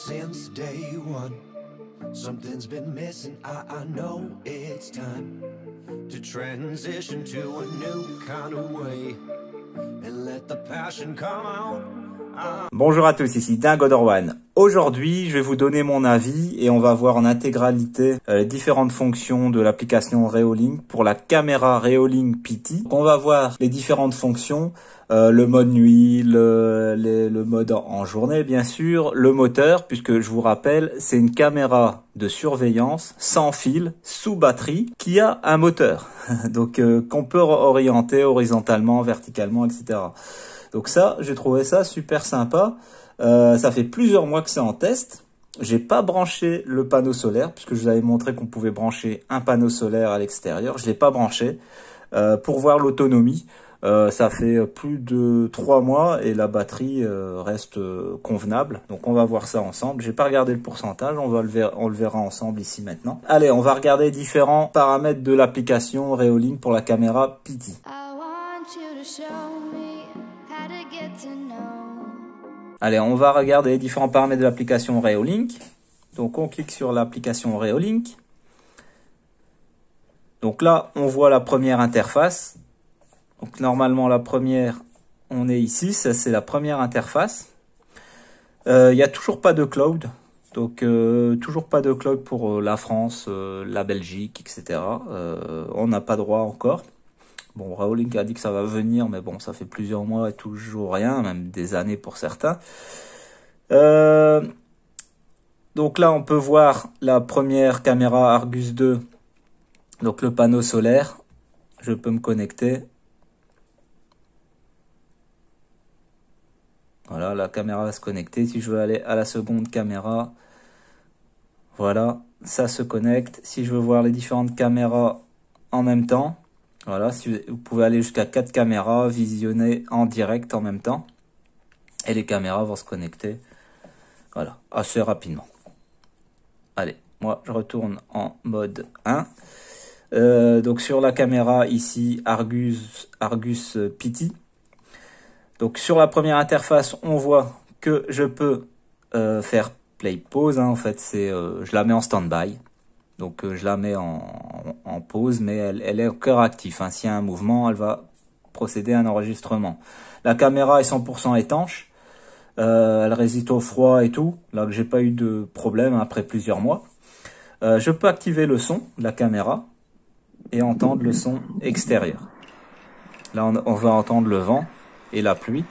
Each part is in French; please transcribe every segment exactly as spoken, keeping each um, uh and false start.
since day one. Something's been missing, I, I know it's time to transition to a new kind of way and let the passion come out. I... Bonjour à tous, ici Dingodorwan. Aujourd'hui, je vais vous donner mon avis et on va voir en intégralité euh, les différentes fonctions de l'application Reolink pour la caméra Reolink P T. On va voir les différentes fonctions, euh, le mode nuit, le, les, le mode en journée bien sûr, le moteur, puisque je vous rappelle, c'est une caméra de surveillance sans fil, sous batterie, qui a un moteur, donc euh, qu'on peut orienter horizontalement, verticalement, et cetera. Donc ça, j'ai trouvé ça super sympa. Euh, ça fait plusieurs mois que c'est en test. J'ai pas branché le panneau solaire puisque je vous avais montré qu'on pouvait brancher un panneau solaire à l'extérieur. Je l'ai pas branché euh, pour voir l'autonomie. Euh, ça fait plus de trois mois et la batterie euh, reste euh, convenable. Donc on va voir ça ensemble. J'ai pas regardé le pourcentage. On va le ver on le verra ensemble ici maintenant. Allez, on va regarder différents paramètres de l'application Reolink pour la caméra P T. Allez, on va regarder les différents paramètres de l'application Reolink. Donc, on clique sur l'application Reolink. Donc là, on voit la première interface. Donc, normalement, la première, on est ici. Ça, c'est la première interface. Euh, il n'y a toujours pas de cloud. Donc, euh, toujours pas de cloud pour euh, la France, euh, la Belgique, et cetera. Euh, on n'a pas droit encore. Bon, Reolink a dit que ça va venir, mais bon, ça fait plusieurs mois et toujours rien, même des années pour certains. Euh, donc là, on peut voir la première caméra Argus deux, donc le panneau solaire. Je peux me connecter. Voilà, la caméra va se connecter. Si je veux aller à la seconde caméra, voilà, ça se connecte. Si je veux voir les différentes caméras en même temps, voilà, si vous pouvez aller jusqu'à quatre caméras, visionner en direct en même temps. Et les caméras vont se connecter, voilà, assez rapidement. Allez, moi je retourne en mode un. Euh, donc sur la caméra ici, Argus, Argus P T. Donc sur la première interface, on voit que je peux euh, faire play pause. Hein, en fait, c'est, euh, je la mets en stand-by. Donc euh, je la mets en, en pause, mais elle, elle est au cœur actif. Hein. S'il y a un mouvement, elle va procéder à un enregistrement. La caméra est cent pour cent étanche. Euh, elle résiste au froid et tout. Là, j'ai pas eu de problème après plusieurs mois. Euh, je peux activer le son de la caméra et entendre le son extérieur. Là, on, on va entendre le vent et la pluie.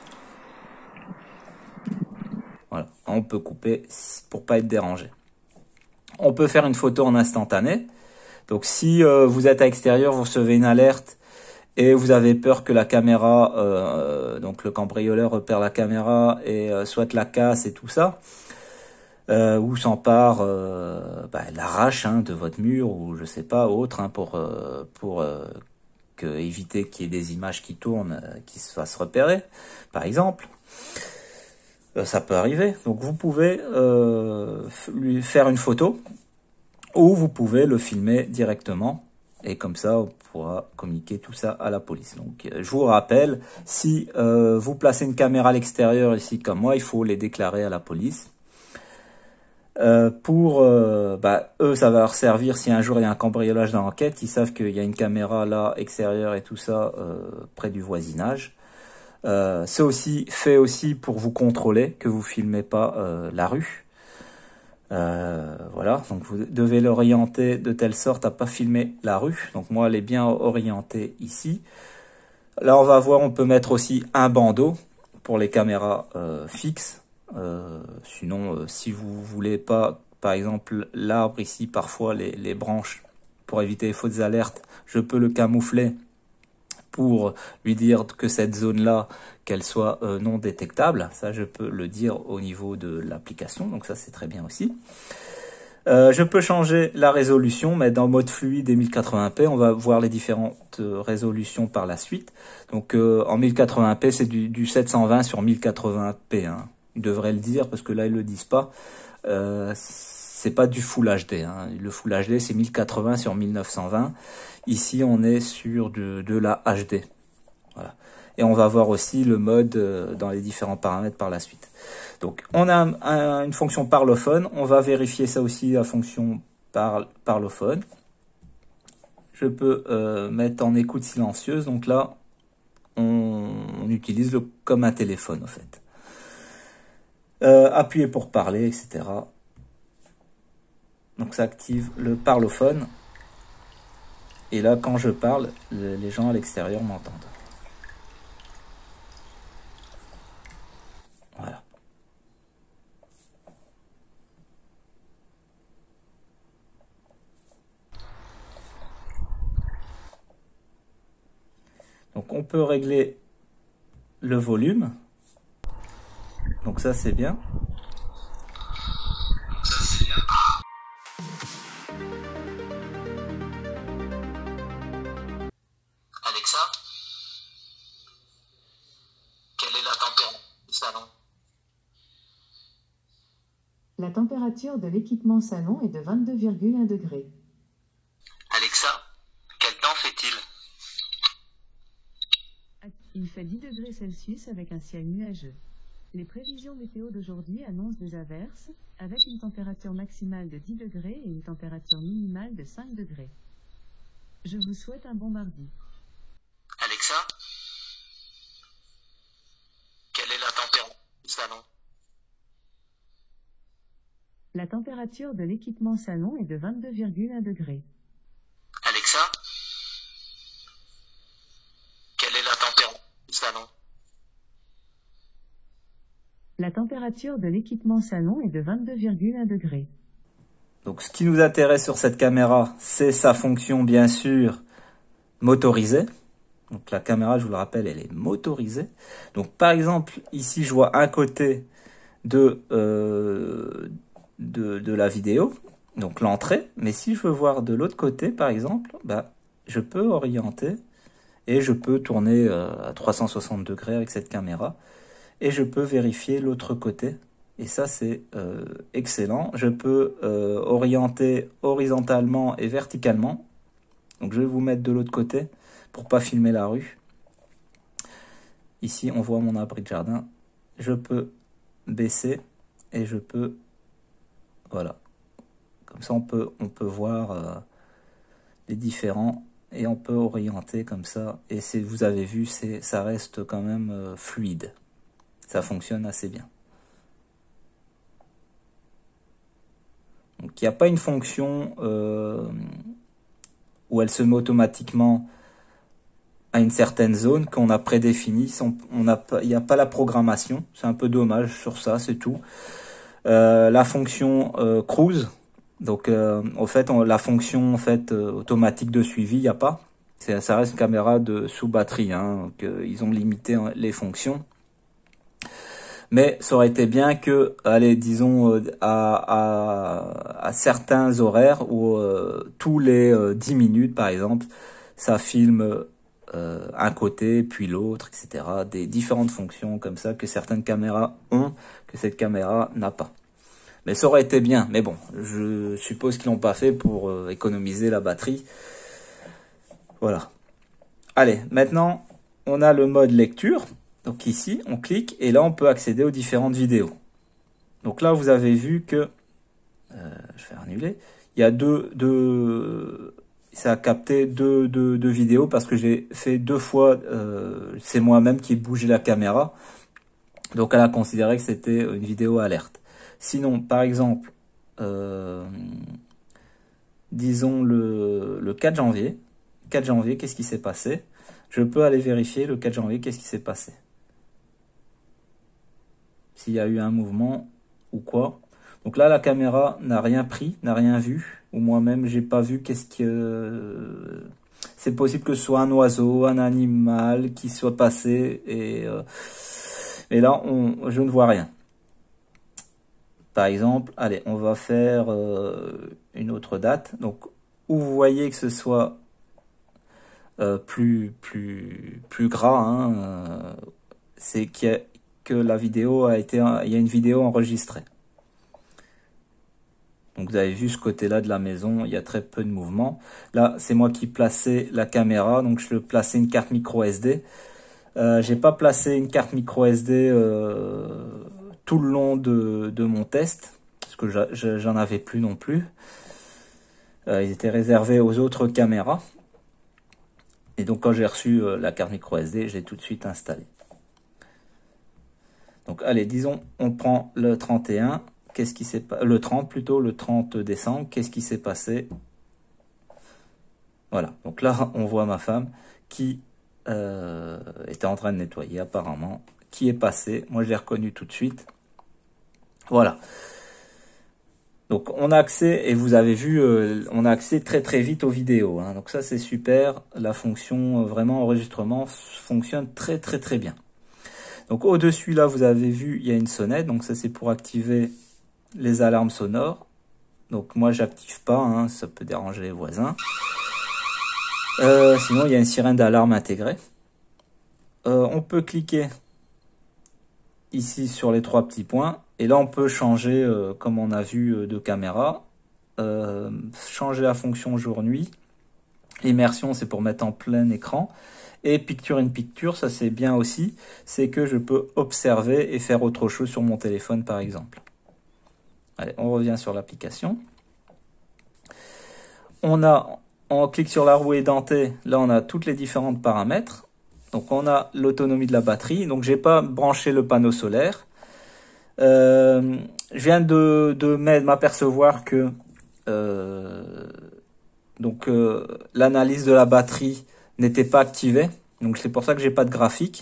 Voilà. On peut couper pour pas être dérangé. On peut faire une photo en instantané. Donc si euh, vous êtes à l'extérieur, vous recevez une alerte et vous avez peur que la caméra, euh, donc le cambrioleur repère la caméra et euh, soit la casse et tout ça, euh, ou s'empare, euh, bah, l'arrache hein, de votre mur ou je sais pas autre hein, pour euh, pour euh, que, éviter qu'il y ait des images qui tournent, euh, qui se fassent repérer, par exemple. Ça peut arriver. Donc vous pouvez euh, lui faire une photo ou vous pouvez le filmer directement et comme ça on pourra communiquer tout ça à la police. Donc je vous rappelle, si euh, vous placez une caméra à l'extérieur ici comme moi, il faut les déclarer à la police. Euh, pour euh, bah, eux, ça va leur servir si un jour il y a un cambriolage dans l'enquête, ils savent qu'il y a une caméra là extérieure et tout ça euh, près du voisinage. Euh, c'est aussi fait aussi pour vous contrôler que vous filmez pas euh, la rue. Euh, voilà, donc vous devez l'orienter de telle sorte à pas filmer la rue. Donc moi, elle est bien orientée ici. Là, on va voir, on peut mettre aussi un bandeau pour les caméras euh, fixes. Euh, sinon, euh, si vous voulez pas, par exemple, l'arbre ici, parfois les, les branches, pour éviter les fausses alertes, je peux le camoufler pour lui dire que cette zone-là, qu'elle soit euh, non détectable. Ça, je peux le dire au niveau de l'application, donc ça, c'est très bien aussi. Euh, je peux changer la résolution, mais dans mode fluide et mille quatre-vingts p, on va voir les différentes résolutions par la suite. Donc euh, en mille quatre-vingts p, c'est du, du sept cent vingt sur mille quatre-vingts p. Hein. Ils devraient le dire, parce que là, ils le disent pas. Euh, c'est pas du Full H D. Hein. Le Full H D, c'est mille quatre-vingts sur mille neuf cent vingt. Ici, on est sur de, de la H D. Voilà. Et on va voir aussi le mode euh, dans les différents paramètres par la suite. Donc on a un, un, une fonction parlophone. On va vérifier ça aussi, la fonction par, parlophone. Je peux euh, mettre en écoute silencieuse. Donc là, on, on utilise le, comme un téléphone en fait. Euh, appuyer pour parler, et cetera. Donc ça active le parlophone. Et là, quand je parle, le, les gens à l'extérieur m'entendent. Voilà. Donc on peut régler le volume. Donc ça c'est bien. Alexa, quelle est la température du salon? La température de l'équipement salon est de vingt-deux virgule un degrés. Alexa, quel temps fait-il? Il fait dix degrés Celsius avec un ciel nuageux. Les prévisions météo d'aujourd'hui annoncent des averses, avec une température maximale de dix degrés et une température minimale de cinq degrés. Je vous souhaite un bon mardi. Alexa, quelle est la température du salon? La température de l'équipement salon est de vingt-deux virgule un degrés. Alexa, quelle est la température du salon? La température de l'équipement salon est de vingt-deux virgule un degrés. Donc ce qui nous intéresse sur cette caméra, c'est sa fonction bien sûr motorisée. Donc la caméra, je vous le rappelle, elle est motorisée. Donc par exemple, ici je vois un côté de, euh, de, de la vidéo, donc l'entrée. Mais si je veux voir de l'autre côté, par exemple, bah, je peux orienter et je peux tourner euh, à trois cent soixante degrés avec cette caméra. Et je peux vérifier l'autre côté. Et ça, c'est euh, excellent. Je peux euh, orienter horizontalement et verticalement. Donc je vais vous mettre de l'autre côté pour pas filmer la rue. Ici, on voit mon abri de jardin. Je peux baisser et je peux... Voilà. Comme ça, on peut, on peut voir euh, les différents et on peut orienter comme ça. Et c'est, vous avez vu, c'est, ça reste quand même euh, fluide. Ça fonctionne assez bien. Donc il n'y a pas une fonction euh, où elle se met automatiquement à une certaine zone qu'on a prédéfinie. On n'a pas, il n'y a pas la programmation. C'est un peu dommage sur ça, c'est tout. Euh, la fonction euh, cruise, donc euh, en fait on, la fonction en fait euh, automatique de suivi, il n'y a pas. C'est, ça reste une caméra de sous batterie. Hein, donc, euh, ils ont limité hein, les fonctions. Mais ça aurait été bien que, allez, disons, euh, à, à, à certains horaires, où euh, tous les euh, dix minutes, par exemple, ça filme euh, un côté, puis l'autre, et cetera. Des différentes fonctions comme ça que certaines caméras ont, que cette caméra n'a pas. Mais ça aurait été bien. Mais bon, je suppose qu'ils l'ont pas fait pour euh, économiser la batterie. Voilà. Allez, maintenant, on a le mode lecture. Donc ici, on clique et là, on peut accéder aux différentes vidéos. Donc là, vous avez vu que, euh, je vais annuler, il y a deux, deux ça a capté deux, deux, deux vidéos parce que j'ai fait deux fois, euh, c'est moi-même qui ai bougé la caméra. Donc elle a considéré que c'était une vidéo alerte. Sinon, par exemple, euh, disons le, le quatre janvier. quatre janvier, qu'est-ce qui s'est passé? Je peux aller vérifier le quatre janvier, qu'est-ce qui s'est passé? S'il y a eu un mouvement ou quoi. Donc là, la caméra n'a rien pris, n'a rien vu. Ou moi-même, j'ai pas vu qu'est-ce que... C'est possible que ce soit un oiseau, un animal qui soit passé. Et, euh... et là, on... je ne vois rien. Par exemple, allez, on va faire euh, une autre date. Donc, où vous voyez que ce soit euh, plus, plus, plus gras, hein, euh, c'est qu'il y a... que la vidéo a été, il y a une vidéo enregistrée. Donc vous avez vu ce côté-là de la maison, il y a très peu de mouvement. Là, c'est moi qui plaçais la caméra, donc je plaçais une carte micro S D. Euh, j'ai pas placé une carte micro S D euh, tout le long de, de mon test, parce que j'en avais plus non plus. Euh, ils étaient réservés aux autres caméras. Et donc quand j'ai reçu euh, la carte micro S D, j'ai tout de suite installé. Donc allez, disons, on prend le trente et un, qu'est-ce qui s'est passé, le trente plutôt, le trente décembre, qu'est-ce qui s'est passé? Voilà, donc là on voit ma femme qui euh, était en train de nettoyer apparemment, qui est passée, moi je l'ai reconnu tout de suite. Voilà. Donc on a accès, et vous avez vu, euh, on a accès très très vite aux vidéos, hein. Donc ça c'est super, la fonction euh, vraiment enregistrement fonctionne très très très bien. Donc au-dessus là vous avez vu, il y a une sonnette, donc ça c'est pour activer les alarmes sonores. Donc moi j'active pas, hein, ça peut déranger les voisins. Euh, sinon il y a une sirène d'alarme intégrée. Euh, on peut cliquer ici sur les trois petits points. Et là, on peut changer, euh, comme on a vu, euh, de caméra. Euh, changer la fonction jour-nuit. Immersion, c'est pour mettre en plein écran. Et picture in picture, ça c'est bien aussi. C'est que je peux observer et faire autre chose sur mon téléphone, par exemple. Allez, on revient sur l'application. On a, on clique sur la roue édentée. Là, on a toutes les différentes paramètres. Donc, on a l'autonomie de la batterie. Donc, j'ai pas branché le panneau solaire. Euh, je viens de, de m'apercevoir que euh, donc euh, l'analyse de la batterie n'était pas activée, donc c'est pour ça que j'ai pas de graphique.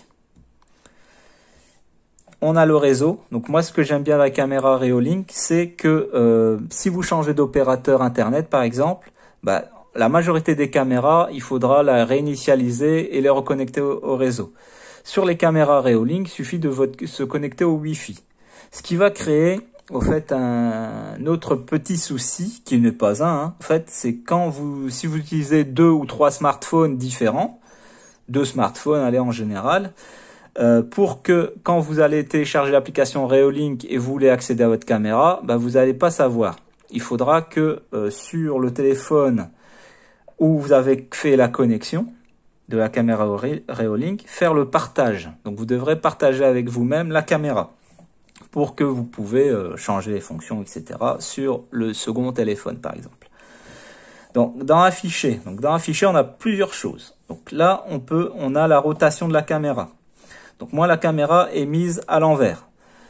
On a le réseau, donc moi ce que j'aime bien avec la caméra Reolink, c'est que euh, si vous changez d'opérateur internet par exemple, bah, la majorité des caméras, il faudra la réinitialiser et les reconnecter au, au réseau. Sur les caméras Reolink, il suffit de votre, se connecter au Wi-Fi. Ce qui va créer, au fait, un autre petit souci, qui n'est pas un, hein. En fait, c'est quand vous, si vous utilisez deux ou trois smartphones différents, deux smartphones, allez, en général, euh, pour que, quand vous allez télécharger l'application Reolink et vous voulez accéder à votre caméra, bah, vous n'allez pas savoir. Il faudra que, euh, sur le téléphone où vous avez fait la connexion de la caméra Reolink, faire le partage. Donc, vous devrez partager avec vous-même la caméra, pour que vous pouvez euh, changer les fonctions, et cetera sur le second téléphone, par exemple. Donc, dans un fichier, donc dans un fichier, on a plusieurs choses. Donc là, on peut, on a la rotation de la caméra. Donc moi, la caméra est mise à l'envers.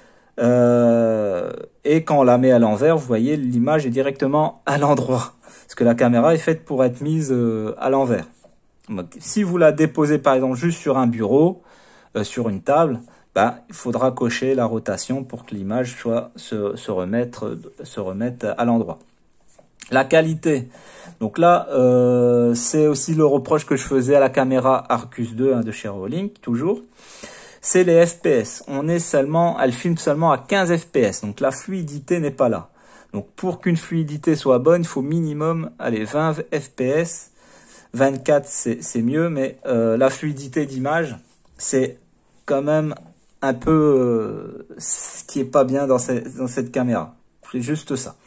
Euh, et quand on la met à l'envers, vous voyez, l'image est directement à l'endroit. Parce que la caméra est faite pour être mise euh, à l'envers. Si vous la déposez, par exemple, juste sur un bureau, euh, sur une table, bah, il faudra cocher la rotation pour que l'image soit se, se remettre se remette à l'endroit. La qualité. Donc là, euh, c'est aussi le reproche que je faisais à la caméra Arcus deux hein, de chez Reolink, toujours. C'est les F P S. On est seulement, elle filme seulement à quinze F P S. Donc la fluidité n'est pas là. Donc pour qu'une fluidité soit bonne, il faut minimum, allez, vingt F P S. vingt-quatre, c'est mieux, mais euh, la fluidité d'image, c'est quand même un peu euh, ce qui est pas bien dans cette, dans cette caméra. C'est juste ça.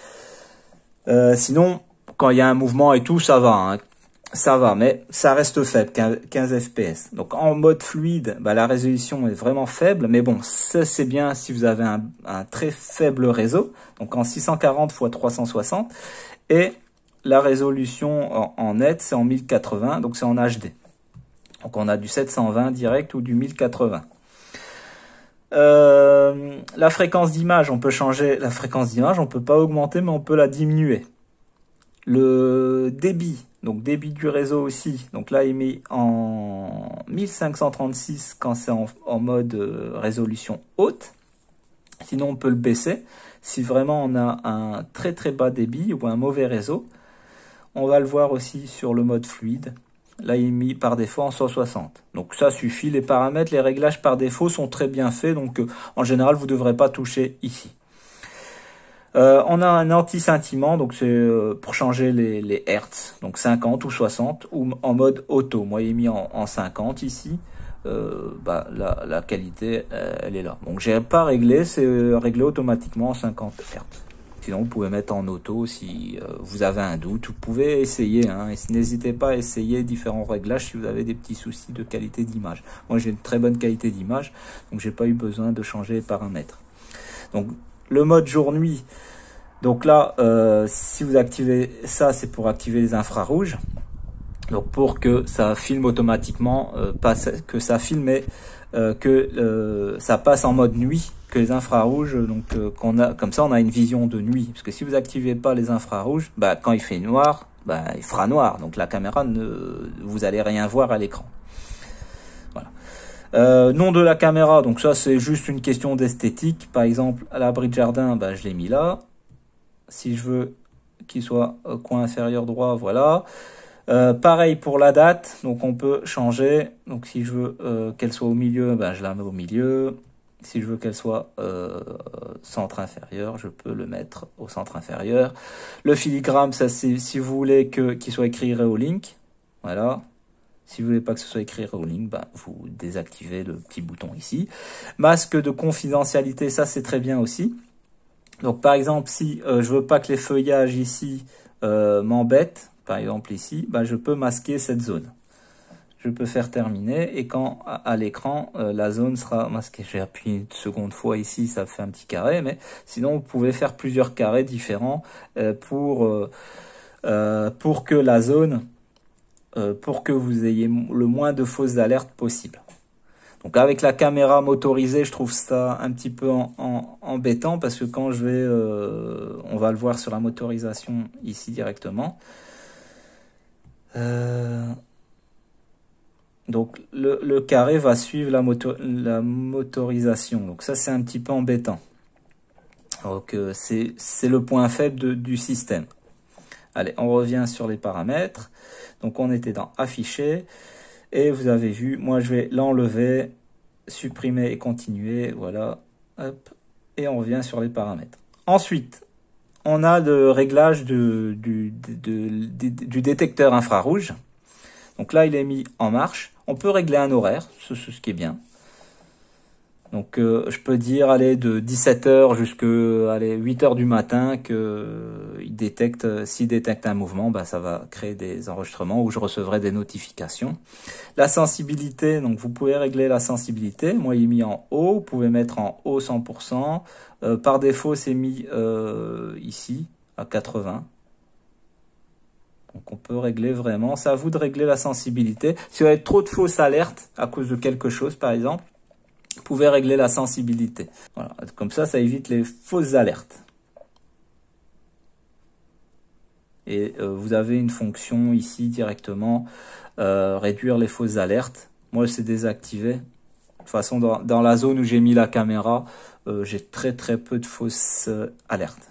Euh, sinon, quand il y a un mouvement et tout, ça va. Hein. Ça va, mais ça reste faible, quinze F P S. Donc en mode fluide, bah, la résolution est vraiment faible. Mais bon, ça c'est bien si vous avez un, un très faible réseau. Donc en six cent quarante par trois cent soixante. Et la résolution en, en net, c'est en mille quatre-vingts, donc c'est en H D. Donc on a du sept cent vingt direct ou du mille quatre-vingts. Euh, la fréquence d'image, on peut changer la fréquence d'image, on peut pas augmenter, mais on peut la diminuer. Le débit, donc débit du réseau aussi, donc là il met en mille cinq cent trente-six quand c'est en, en mode euh, résolution haute. Sinon on peut le baisser si vraiment on a un très très bas débit ou un mauvais réseau. On va le voir aussi sur le mode fluide. Là, il est mis par défaut en cent soixante. Donc ça suffit. Les paramètres, les réglages par défaut sont très bien faits. Donc euh, en général, vous ne devrez pas toucher ici. Euh, on a un anti-scintillement. Donc c'est euh, pour changer les, les hertz. Donc cinquante ou soixante ou en mode auto. Moi, il est mis en, en cinquante ici. Euh, bah, la, la qualité, euh, elle est là. Donc j'ai pas réglé. C'est réglé automatiquement en cinquante hertz. Sinon, vous pouvez mettre en auto si euh, vous avez un doute. Vous pouvez essayer. Hein, et n'hésitez pas à essayer différents réglages si vous avez des petits soucis de qualité d'image. Moi, j'ai une très bonne qualité d'image, donc j'ai pas eu besoin de changer les paramètres. Donc, le mode jour-nuit. Donc là, euh, si vous activez ça, c'est pour activer les infrarouges. Donc pour que ça filme automatiquement, euh, pas que ça filme, mais euh, que euh, ça passe en mode nuit, que les infrarouges, donc euh, qu'on a, comme ça on a une vision de nuit. Parce que si vous activez pas les infrarouges, bah quand il fait noir, bah il fera noir. Donc la caméra ne, vous allez rien voir à l'écran. Voilà. Euh, nom de la caméra, donc ça c'est juste une question d'esthétique. Par exemple, à l'abri de jardin, bah je l'ai mis là. Si je veux qu'il soit au coin inférieur droit, voilà. Euh, pareil pour la date, donc on peut changer. Donc si je veux euh, qu'elle soit au milieu, ben je la mets au milieu. Si je veux qu'elle soit euh, centre inférieur, je peux le mettre au centre inférieur. Le filigrane, ça c'est si vous voulez que qu'il soit écrit Reolink, voilà. Si vous voulez pas que ce soit écrit Reolink, ben vous désactivez le petit bouton ici. Masque de confidentialité, ça c'est très bien aussi. Donc par exemple, si euh, je veux pas que les feuillages ici euh, m'embêtent, par exemple ici, bah, je peux masquer cette zone. Je peux faire terminer et quand à, à l'écran, euh, la zone sera masquée. J'ai appuyé une seconde fois ici, ça fait un petit carré, mais sinon vous pouvez faire plusieurs carrés différents euh, pour, euh, euh, pour que la zone, euh, pour que vous ayez le moins de fausses alertes possible. Donc avec la caméra motorisée, je trouve ça un petit peu en, en, embêtant parce que quand je vais, euh, on va le voir sur la motorisation ici directement. Euh, donc le, le carré va suivre la, moto, la motorisation. Donc ça c'est un petit peu embêtant. Donc euh, c'est c'est le point faible de, du système. Allez, on revient sur les paramètres. Donc on était dans afficher. Et vous avez vu, moi je vais l'enlever, supprimer et continuer. Voilà. Hop, et on revient sur les paramètres. Ensuite, on a le réglage de, du, de, de, du détecteur infrarouge. Donc là, il est mis en marche. On peut régler un horaire, c'est ce qui est bien. Donc euh, je peux dire allez, de dix-sept heures jusqu'à huit heures du matin que il détecte, s'il détecte un mouvement, bah, ça va créer des enregistrements où je recevrai des notifications. La sensibilité, donc vous pouvez régler la sensibilité. Moi, il est mis en haut. Vous pouvez mettre en haut cent pour cent. Euh, par défaut, c'est mis euh, ici à quatre-vingts. Donc on peut régler vraiment. C'est à vous de régler la sensibilité. Si vous avez trop de fausses alertes à cause de quelque chose, par exemple, vous pouvez régler la sensibilité. Voilà. Comme ça, ça évite les fausses alertes. Et euh, vous avez une fonction ici directement, euh, réduire les fausses alertes. Moi, c'est désactivé. De toute façon, dans, dans la zone où j'ai mis la caméra, euh, j'ai très très peu de fausses euh, alertes.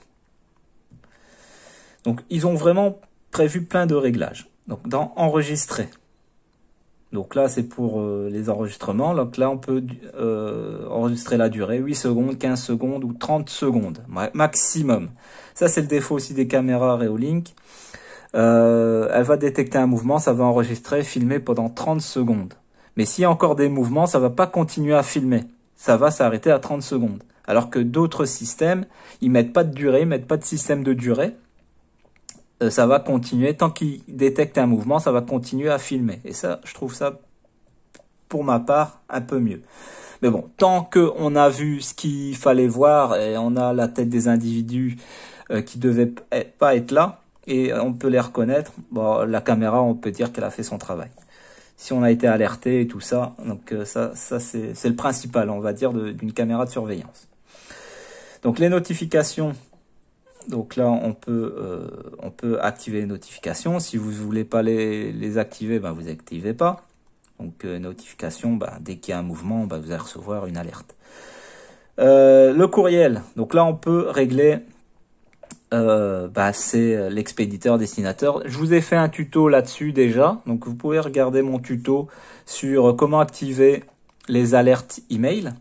Donc, ils ont vraiment prévu plein de réglages. Donc, dans enregistrer. Donc là, c'est pour euh, les enregistrements. Donc là, on peut euh, enregistrer la durée, huit secondes, quinze secondes ou trente secondes, maximum. Ça, c'est le défaut aussi des caméras Reolink. Euh, elle va détecter un mouvement, ça va enregistrer, filmer pendant trente secondes. Mais s'il y a encore des mouvements, ça va pas continuer à filmer. Ça va s'arrêter à trente secondes. Alors que d'autres systèmes, ils mettent pas de durée, ils mettent pas de système de durée. Ça va continuer, tant qu'il détecte un mouvement, ça va continuer à filmer. Et ça, je trouve ça, pour ma part, un peu mieux. Mais bon, tant qu'on a vu ce qu'il fallait voir, et on a la tête des individus euh, qui devaient pas être là, et on peut les reconnaître, bon, la caméra, on peut dire qu'elle a fait son travail. Si on a été alerté et tout ça, donc euh, ça, ça c'est le principal, on va dire, d'une caméra de surveillance. Donc les notifications... Donc là, on peut, euh, on peut activer les notifications. Si vous ne voulez pas les, les activer, ben, vous n'activez pas. Donc, euh, notification, ben, dès qu'il y a un mouvement, ben, vous allez recevoir une alerte. Euh, le courriel. Donc là, on peut régler, euh, ben, c'est l'expéditeur destinateur. Je vous ai fait un tuto là-dessus déjà. Donc, vous pouvez regarder mon tuto sur comment activer les alertes email.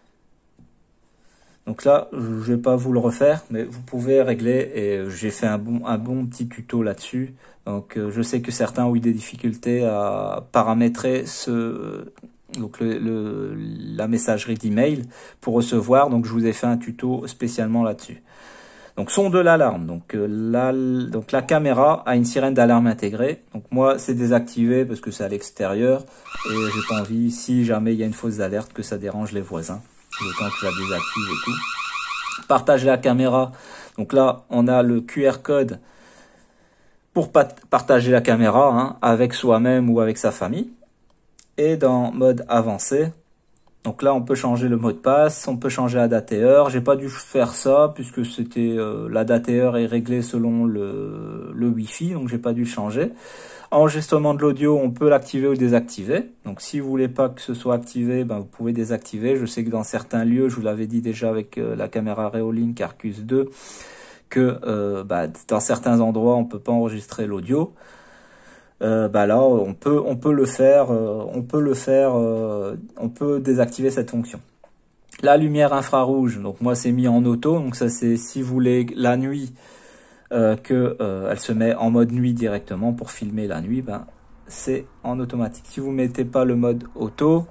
Donc là, je ne vais pas vous le refaire, mais vous pouvez régler, et j'ai fait un bon, un bon petit tuto là-dessus. Donc euh, je sais que certains ont eu des difficultés à paramétrer ce, donc le, le, la messagerie d'email pour recevoir, donc je vous ai fait un tuto spécialement là-dessus. Donc son de l'alarme, donc, euh, la, donc la caméra a une sirène d'alarme intégrée. Donc moi c'est désactivé parce que c'est à l'extérieur et j'ai pas envie, si jamais il y a une fausse alerte, que ça dérange les voisins. Le temps que je la désactive et tout. Partager la caméra. Donc là on a le Q R code pour partager la caméra hein, avec soi-même ou avec sa famille. Et dans mode avancé, donc là on peut changer le mot de passe, on peut changer la date et heure. J'ai pas dû faire ça puisque c'était euh, la date et heure est réglée selon le, le Wi-Fi, donc j'ai pas dû le changer. Enregistrement de l'audio, on peut l'activer ou le désactiver. Donc si vous voulez pas que ce soit activé, ben, vous pouvez désactiver. Je sais que dans certains lieux, je vous l'avais dit déjà avec euh, la caméra Reolink Arcus deux, que euh, bah, dans certains endroits on peut pas enregistrer l'audio. Euh, bah là on peut on peut le faire euh, on peut le faire euh, on peut désactiver cette fonction. La lumière infrarouge, donc moi c'est mis en auto, donc ça c'est si vous voulez la nuit euh, que euh, elle se met en mode nuit directement pour filmer la nuit, ben c'est en automatique. Si vous mettez pas le mode auto,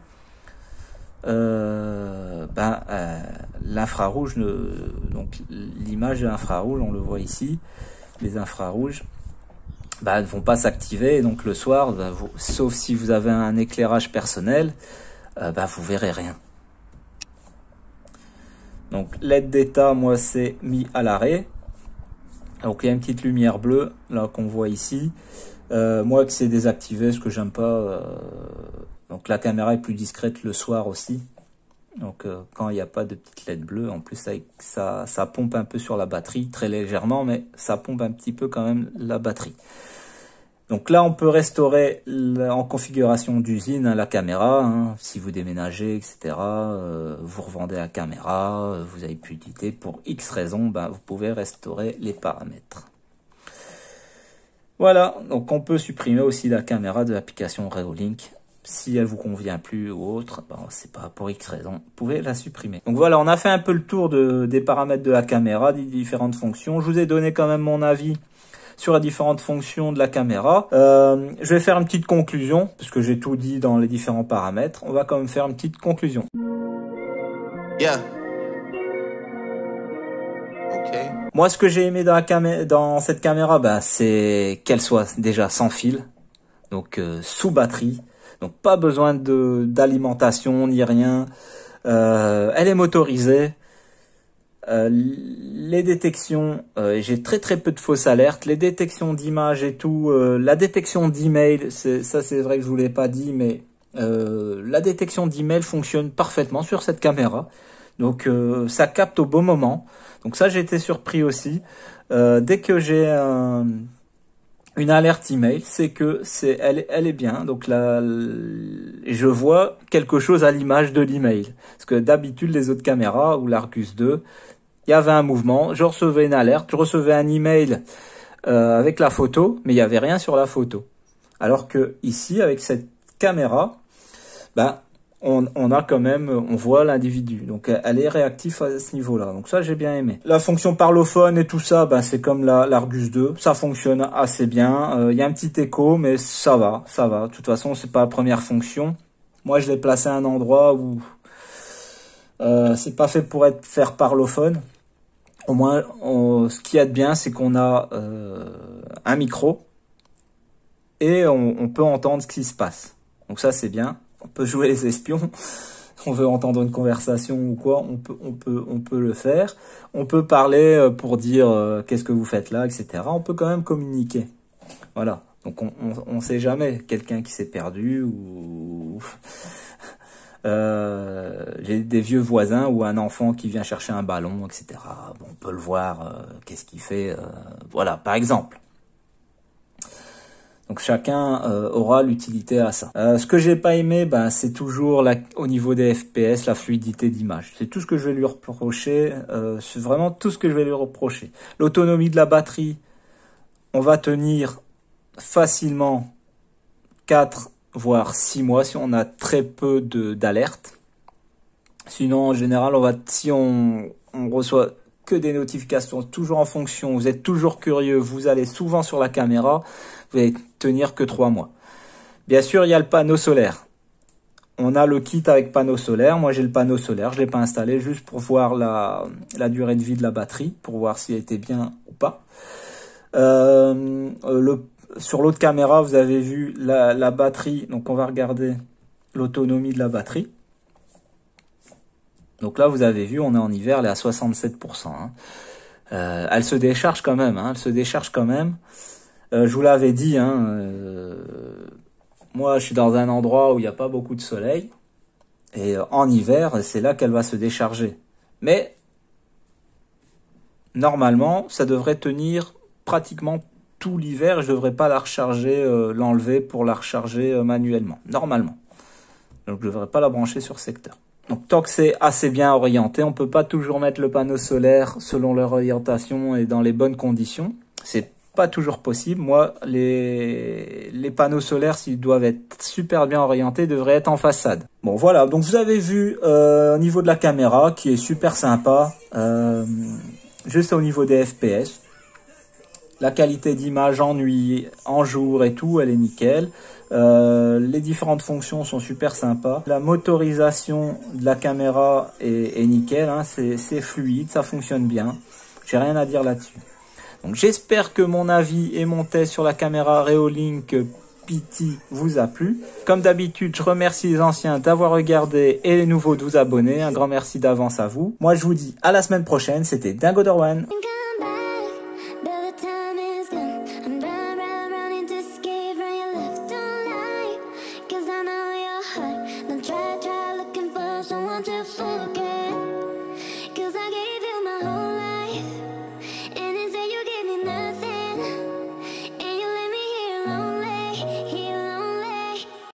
euh, ben euh, l'infrarouge ne, donc l'image de l'infrarouge, on le voit ici, les infrarouges bah, ne vont pas s'activer, et donc le soir, bah, vous, sauf si vous avez un éclairage personnel, euh, bah, vous verrez rien. Donc l'aide d'état, moi c'est mis à l'arrêt. Donc il y a une petite lumière bleue là qu'on voit ici. Euh, moi que c'est désactivé, ce que j'aime pas. Euh, donc la caméra est plus discrète le soir aussi. Donc euh, quand il n'y a pas de petite L E D bleue, en plus ça, ça, ça pompe un peu sur la batterie, très légèrement, mais ça pompe un petit peu quand même la batterie. Donc là on peut restaurer la, en configuration d'usine hein, la caméra, hein, si vous déménagez, et cetera. Euh, vous revendez la caméra, euh, vous avez plus d'idées, pour X raisons, ben, vous pouvez restaurer les paramètres. Voilà, donc on peut supprimer aussi la caméra de l'application Reolink. Si elle vous convient plus ou autre, bon, c'est pas pour X raison, vous pouvez la supprimer. Donc voilà, on a fait un peu le tour de, des paramètres de la caméra, des différentes fonctions. Je vous ai donné quand même mon avis sur les différentes fonctions de la caméra. Euh, je vais faire une petite conclusion, parce que j'ai tout dit dans les différents paramètres. On va quand même faire une petite conclusion. Yeah. Okay. Moi, ce que j'ai aimé dans, la camé dans cette caméra, bah, c'est qu'elle soit déjà sans fil, donc euh, sous batterie. Donc pas besoin de d'alimentation ni rien. Euh, elle est motorisée. Euh, les détections, euh, j'ai très très peu de fausses alertes. Les détections d'images et tout, euh, la détection d'email, ça c'est vrai que je vous l'ai pas dit, mais euh, la détection d'email fonctionne parfaitement sur cette caméra. Donc euh, ça capte au bon moment. Donc ça j'ai été surpris aussi. Euh, dès que j'ai un une alerte email, c'est que c'est elle, elle est bien. Donc là, je vois quelque chose à l'image de l'email. Parce que d'habitude, les autres caméras ou l'Arcus deux, il y avait un mouvement, je recevais une alerte, je recevais un email euh, avec la photo, mais il n'y avait rien sur la photo. Alors que ici, avec cette caméra, ben On, on a quand même, on voit l'individu. Donc, elle est réactive à ce niveau-là. Donc, ça, j'ai bien aimé. La fonction parlophone et tout ça, ben, c'est comme la, l'Argus deux. Ça fonctionne assez bien. Il euh, y a un petit écho, mais ça va, ça va. De toute façon, c'est pas la première fonction. Moi, je l'ai placé à un endroit où euh, c'est pas fait pour être faire parlophone. Au moins, on, ce qui est bien, c'est qu'on a euh, un micro et on, on peut entendre ce qui se passe. Donc, ça, c'est bien. On peut jouer les espions, on veut entendre une conversation ou quoi, on peut, on peut, on peut le faire. On peut parler pour dire euh, qu'est-ce que vous faites là, et cetera. On peut quand même communiquer. Voilà. Donc on, on, on sait jamais quelqu'un qui s'est perdu ou euh, j'ai des vieux voisins ou un enfant qui vient chercher un ballon, et cetera. Bon, on peut le voir. Euh, qu'est-ce qu'il fait euh, voilà, par exemple. Donc chacun euh, aura l'utilité à ça. Euh, ce que j'ai pas aimé, ben, c'est toujours la, au niveau des F P S, la fluidité d'image. C'est tout ce que je vais lui reprocher. Euh, c'est vraiment tout ce que je vais lui reprocher. L'autonomie de la batterie, on va tenir facilement quatre voire six mois si on a très peu de d'alertes. Sinon, en général, on va si on, on reçoit que des notifications, toujours en fonction, vous êtes toujours curieux, vous allez souvent sur la caméra, vous allez tenir que trois mois. Bien sûr, il y a le panneau solaire. on a le kit avec panneau solaire. Moi, j'ai le panneau solaire. Je l'ai pas installé juste pour voir la, la durée de vie de la batterie, pour voir si elle était bien ou pas. Euh, le, sur l'autre caméra, vous avez vu la, la batterie. Donc, on va regarder l'autonomie de la batterie. Donc là, vous avez vu, on est en hiver, elle est à soixante-sept pour cent. Hein. Euh, elle se décharge quand même. Hein, elle se décharge quand même. Euh, je vous l'avais dit, hein, euh, moi je suis dans un endroit où il n'y a pas beaucoup de soleil, et euh, en hiver c'est là qu'elle va se décharger. Mais normalement ça devrait tenir pratiquement tout l'hiver, je ne devrais pas la recharger, euh, l'enlever pour la recharger euh, manuellement, normalement. Donc je ne devrais pas la brancher sur secteur. Donc tant que c'est assez bien orienté, on ne peut pas toujours mettre le panneau solaire selon leur orientation et dans les bonnes conditions. C'est pas toujours possible. Moi, les, les panneaux solaires, s'ils doivent être super bien orientés, devraient être en façade. Bon, voilà. Donc, vous avez vu euh, au niveau de la caméra, qui est super sympa, euh, juste au niveau des F P S. La qualité d'image en nuit, en jour et tout, elle est nickel. Euh, les différentes fonctions sont super sympas. La motorisation de la caméra est, est nickel. Hein, c'est, c'est fluide, ça fonctionne bien. J'ai rien à dire là-dessus. Donc j'espère que mon avis et mon test sur la caméra Reolink P T vous a plu. Comme d'habitude, je remercie les anciens d'avoir regardé et les nouveaux de vous abonner. Un grand merci d'avance à vous. Moi je vous dis à la semaine prochaine. C'était Dingo Dorwan.